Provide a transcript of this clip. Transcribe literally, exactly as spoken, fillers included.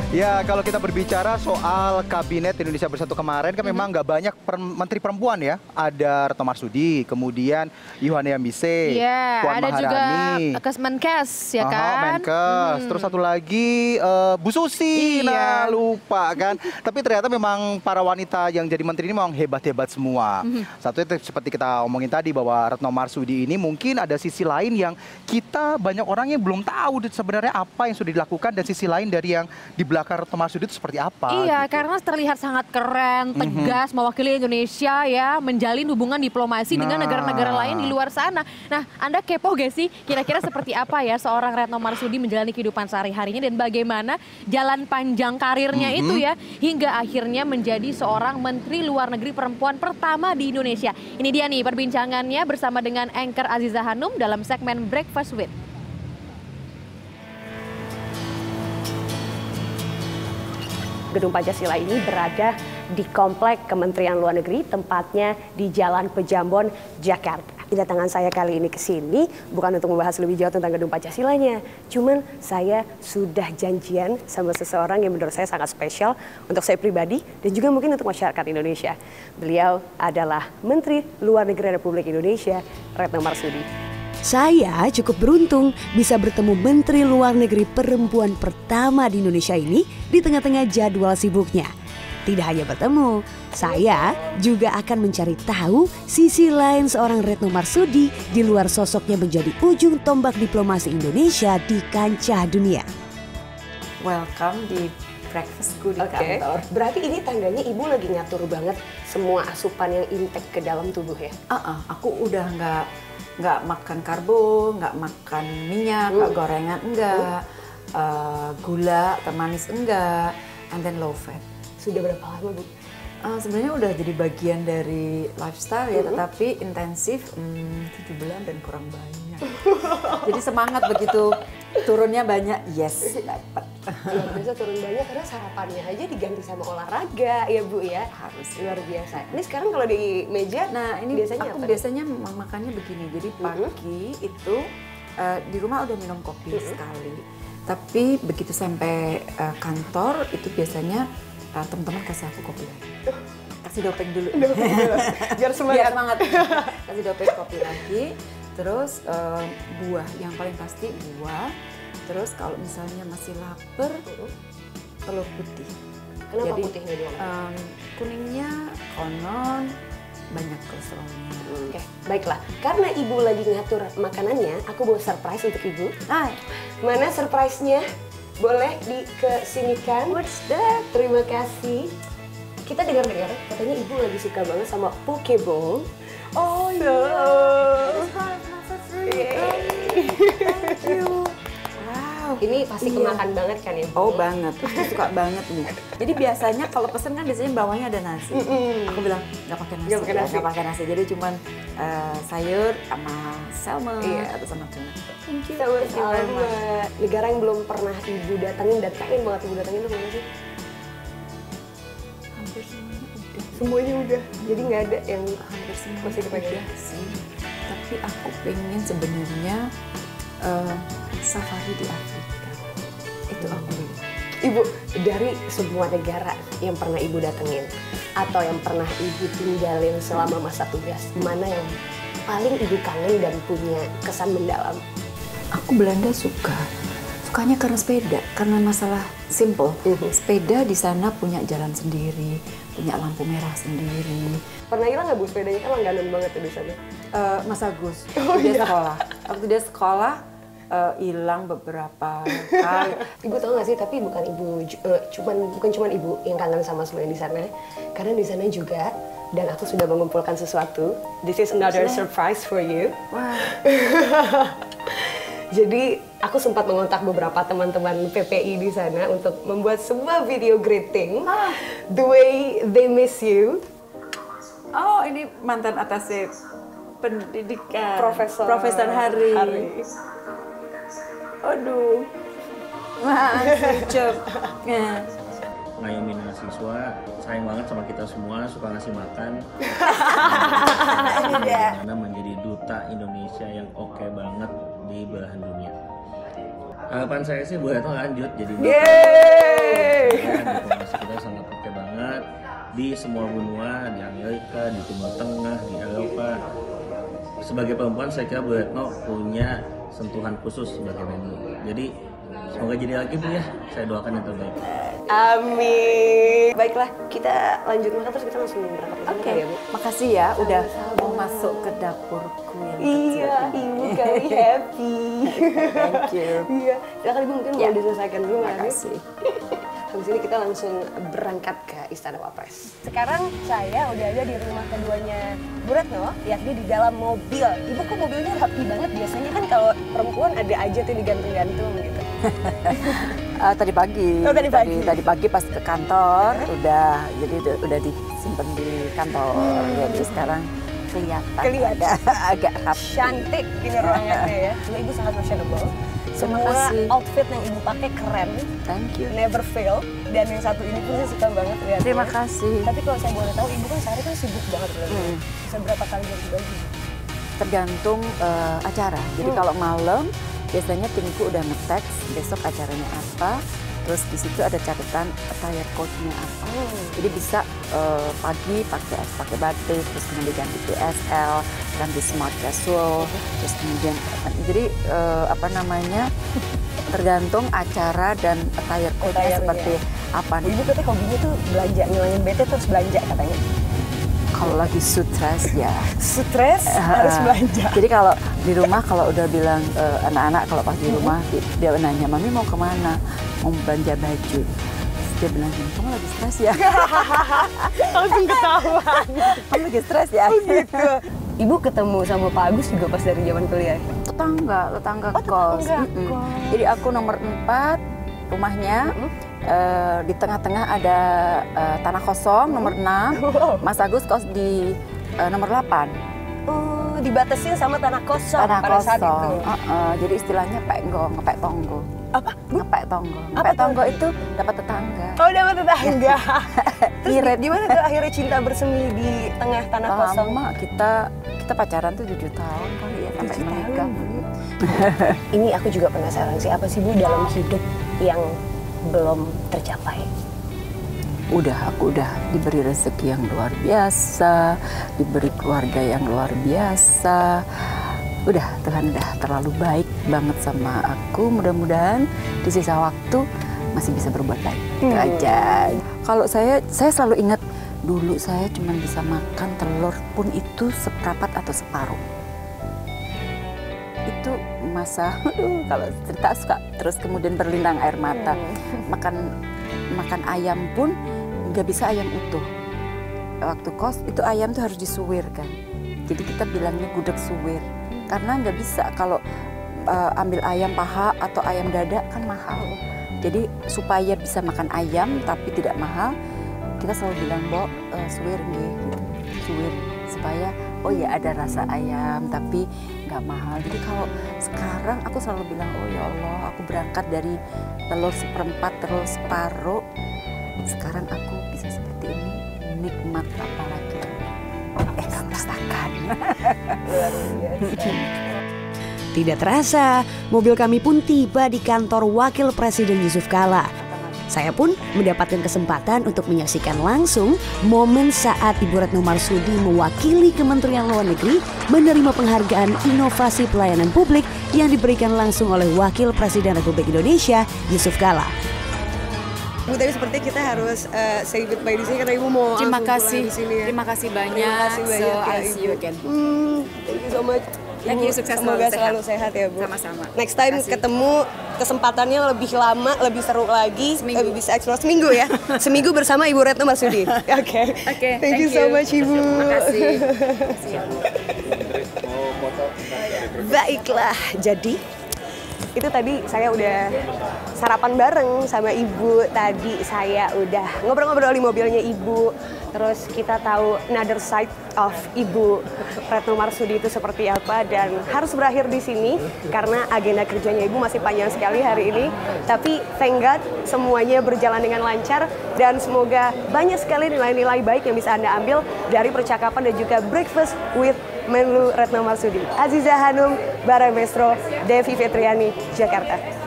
Ya, kalau kita berbicara soal Kabinet Indonesia Bersatu kemarin kan mm-hmm. memang nggak banyak per menteri perempuan ya. Ada Retno Marsudi, kemudian Yohana Yambise, yeah, Puan ada Maharani, juga Kesmenkes ya kan. Aha, Menkes, hmm. terus satu lagi uh, Bu Susi, iya. nah lupa kan. Tapi ternyata memang para wanita yang jadi menteri ini memang hebat-hebat semua. Mm-hmm. Satu itu seperti kita omongin tadi bahwa Retno Marsudi ini mungkin ada sisi lain yang kita banyak orang yang belum tahu sebenarnya apa yang sudah dilakukan, dan sisi lain dari yang di belakang Retno Marsudi itu seperti apa. Iya, gitu. Karena terlihat sangat keren, tegas, mm-hmm. mewakili Indonesia ya, menjalin hubungan diplomasi nah. dengan negara-negara lain di luar sana. Nah, Anda kepo gak sih kira-kira seperti apa ya seorang Retno Marsudi menjalani kehidupan sehari-harinya, dan bagaimana jalan panjang karirnya mm-hmm. itu ya, hingga akhirnya menjadi seorang Menteri Luar Negeri perempuan pertama di Indonesia. Ini dia nih perbincangannya bersama dengan anchor Aziza Hanum dalam segmen Breakfast with. Gedung Pancasila ini berada di Komplek Kementerian Luar Negeri, tempatnya di Jalan Pejambon, Jakarta. Kedatangan saya kali ini ke sini bukan untuk membahas lebih jauh tentang Gedung Pancasilanya, cuman saya sudah janjian sama seseorang yang menurut saya sangat spesial untuk saya pribadi dan juga mungkin untuk masyarakat Indonesia. Beliau adalah Menteri Luar Negeri Republik Indonesia, Retno Marsudi. Saya cukup beruntung bisa bertemu Menteri Luar Negeri perempuan pertama di Indonesia ini di tengah-tengah jadwal sibuknya. Tidak hanya bertemu, saya juga akan mencari tahu sisi lain seorang Retno Marsudi di luar sosoknya menjadi ujung tombak diplomasi Indonesia di kancah dunia. Welcome di breakfastku di okay. kantor. Berarti ini tandanya Ibu lagi ngatur banget semua asupan yang intake ke dalam tubuh ya? Uh-uh, aku udah nggak nggak makan karbo, nggak makan minyak, nggak mm. gorengan enggak, mm. uh, gula atau manis enggak, and then low fat. Sudah berapa lama Bu? Uh, Sebenarnya udah jadi bagian dari lifestyle ya, mm-hmm. tetapi intensif hmm, tujuh bulan dan kurang banyak. Jadi semangat begitu turunnya banyak, yes dapat. Luar biasa turun banyak karena sarapannya aja diganti sama olahraga ya Bu ya. Harus. Luar biasa. Ini sekarang kalau di meja, nah ini biasanya aku apa? biasanya makannya begini. Jadi pagi mm-hmm. itu uh, di rumah udah minum kopi mm-hmm. sekali. Tapi begitu sampai uh, kantor itu biasanya uh, teman-teman kasih aku kopi lagi. Kasih dopeng dulu. Dopeng dulu. Biar semangat. Biar semangat. Kasih dopeng kopi lagi. Terus uh, buah, yang paling pasti buah. Terus kalau misalnya masih lapar, telur putih. Kenapa Jadi, putihnya doang? Um, kuningnya konon banyak kolesterolnya. Oke, okay, baiklah. Karena Ibu lagi ngatur makanannya, aku bawa surprise untuk Ibu. Ah, mana surprise-nya? Boleh dikesinikan? What's that? Terima kasih. Kita dengar-dengar, katanya Ibu lagi suka banget sama Pokeball. Oh iya. Yeah. Thank you. Wow. Ini pasti iya. kemakan banget kan ya Bu? Oh banget, aku suka banget nih. Jadi biasanya kalau pesen kan biasanya bawahnya ada nasi. Mm-hmm. Aku bilang nggak pakai nasi, nggak pakai nasi. Ya, pakai nasi. Jadi cuman uh, sayur sama salmon iya. atau sama tuna. Thank you. Sama-sama. Negara yang belum pernah Ibu datangin dan pengen banget Ibu datangin itu mana sih? Hampir semuanya udah. Semuanya udah. Jadi nggak ada yang hampir semuanya masih kepengen sih. Tapi aku pengen sebenarnya uh, safari di Afrika. Itu aku pengen. Ibu, dari semua negara yang pernah Ibu datengin atau yang pernah Ibu tinggalin selama masa tugas, mana yang paling Ibu kangen dan punya kesan mendalam? Aku Belanda suka. Sukanya karena sepeda, karena masalah simple. Uh-huh. Sepeda di sana punya jalan sendiri, punya lampu merah sendiri. Pernah hilang nggak Bu sepedanya? Kan langganan banget ya di sana. Uh, Mas Agus, oh, dia iya. sekolah. Waktu dia sekolah, hilang uh, beberapa kali. Ibu tahu nggak sih? Tapi bukan Ibu, uh, cuman bukan cuman Ibu yang kangen sama semua yang di sana. Karena di sana juga, dan aku sudah mengumpulkan sesuatu. This is another surprise for you. Wah. Jadi aku sempat mengontak beberapa teman-teman P P I di sana untuk membuat sebuah video greeting, ah. The way they miss you. Oh, ini mantan atasnya pendidikan. Profesor. Profesor Hari. Hari. Aduh. Wah, cep. Ngayomin mahasiswa, sayang banget sama kita semua, suka ngasih makan. Karena menjadi duta Indonesia yang oke banget di belahan dunia. Harapan saya sih Bu Retno lanjut jadi Yeay! diplomasi kita sangat oke banget di semua benua, di Amerika, di Timur Tengah, di Eropa. Sebagai perempuan saya kira Bu Retno punya sentuhan khusus sebagai Menlu. Jadi semoga jadi lagi Bu ya, saya doakan yang terbaik. Amin. Baiklah, kita lanjut makan terus kita langsung berangkat. Oke, okay. Ya, Bu. Makasih ya udah mau masuk ke dapurku yang kecil. Iya, Ibu kali happy. Thank you. Iya, silakan Ibu mungkin Ya. mau diselesaikan dulu. Makasih. Habis ini kita langsung berangkat ke Istana Wapres. Sekarang saya udah ada di rumah keduanya Bu Retno, yakni di dalam mobil. Ibu kok mobilnya rapi banget? Biasanya kan kalau perempuan ada aja tuh digantung-gantung gitu. Uh, tadi pagi. Oh, tadi pagi. Tadi, tadi pagi pas ke kantor udah jadi udah, udah disimpan di kantor. Hmm. Jadi sekarang kelihatan. Kelihatan. Agak rapi. Cantik ini ruangannya ya. Ibu sangat fashionable. Semua kasih. outfit yang Ibu pakai keren. Thank you. Never fail. Dan yang satu ini pun saya suka banget lihatnya. Terima kasih. Tapi kalau saya boleh tahu, Ibu kan sehari kan sibuk banget berarti. Hmm. Bisa berapa kali ganti baju? Tergantung uh, acara. Jadi Hmm. kalau malam biasanya timku udah nge-text besok acaranya apa. Terus di situ ada catatan attire code-nya apa. Hmm. Jadi bisa uh, pagi pakai pakai batik, terus kemudian ganti P S L, ganti smart casual, terus kemudian jadi uh, apa namanya tergantung acara dan attire code-nya Attire-nya. seperti apa. Ibu katanya hobinya tuh belanja, ngilangin bete terus belanja katanya. Kalau lagi stres ya. Stres harus Uh, belanja. Jadi kalau di rumah kalau udah bilang uh, anak-anak kalau pas di rumah di- dia nanya mami mau kemana, mau belanja baju. Terus dia bilang gini, kamu lagi stres ya? Langsung ketahuan. Kamu lagi stres ya? Gitu. Ibu ketemu sama Pak Agus juga pas dari zaman kuliah. Tetangga, tetangga Oh, kos. tetangga Mm-mm. kos. Jadi aku nomor empat rumahnya. Mm-mm. Eh, di tengah-tengah ada eh, tanah kosong nomor enam. Wow. Mas Agus kos di eh, nomor delapan. Oh, dibatasin sama tanah kosong Tanah pada saat itu. kosong. Uh-uh, jadi istilahnya pekgo, ngepek tonggo. Apa? Ngepek tonggo. Apa Ngepek tuh? tonggo itu dapat tetangga. Oh, dapat tetangga. Terus Irit. gimana tuh akhirnya cinta bersemi di tengah tanah kosong? Lama kita kita pacaran tuh tujuh tahun kali ya sampai Tujuh menikah. tahun. Ini aku juga penasaran sih, apa sih Bu dalam hidup yang belum tercapai? Udah, aku udah diberi rezeki yang luar biasa, diberi keluarga yang luar biasa. Udah, Tuhan udah terlalu baik banget sama aku. Mudah-mudahan di sisa waktu masih bisa berbuat baik. Itu Hmm. aja. Kalau saya, saya selalu ingat dulu saya cuma bisa makan telur pun itu seperempat atau separuh. Itu masa, aduh, kalau cerita suka terus kemudian berlinang air mata. Makan makan ayam pun nggak bisa ayam utuh. Waktu kos itu ayam tuh harus disuwir kan. Jadi kita bilangnya gudeg suwir. Karena nggak bisa kalau uh, ambil ayam paha atau ayam dada kan mahal. Jadi supaya bisa makan ayam tapi tidak mahal, kita selalu bilang, Bo, uh, suwir nggih, gitu. Suwir supaya oh ya ada rasa ayam tapi nggak mahal. Jadi kalau sekarang aku selalu bilang, oh ya Allah, aku berangkat dari telur seperempat, telur separuh. Sekarang aku bisa seperti ini, nikmat apalagi. Eh, kamu rasakan. Luar biasa. Tidak terasa, mobil kami pun tiba di kantor Wakil Presiden Yusuf Kala. Saya pun mendapatkan kesempatan untuk menyaksikan langsung momen saat Ibu Retno Marsudi mewakili Kementerian Luar Negeri menerima penghargaan inovasi pelayanan publik yang diberikan langsung oleh Wakil Presiden Republik Indonesia Yusuf Kala. Ibu, tadi seperti kita harus uh, say goodbye di sini karena Ibu mau Terima langsung pulang kasih, di sini ya. terima kasih banyak. Terima kasih banyak So, ya, I see Ibu. you again. Hmm, thank you so much. Thank Ibu, you, sukses semoga selalu, selalu sehat ya Bu. Sama-sama. Next time Terima kasih. ketemu kesempatannya lebih lama, lebih seru lagi, Seminggu. lebih bisa explore seminggu ya. Seminggu bersama Ibu Retno Marsudi. Oke. Oke, Thank you so much Ibu. Terima kasih. Baiklah, jadi itu tadi saya udah sarapan bareng sama Ibu. Tadi saya udah ngobrol-ngobrol di mobilnya Ibu. Terus kita tahu another side of Ibu Retno Marsudi itu seperti apa, dan harus berakhir di sini karena agenda kerjanya Ibu masih panjang sekali hari ini. Tapi thank God semuanya berjalan dengan lancar dan semoga banyak sekali nilai-nilai baik yang bisa Anda ambil dari percakapan dan juga breakfast with Menlu Retno Marsudi. Aziza Hanum, Bara Mestro, Devi Fetriani, Jakarta.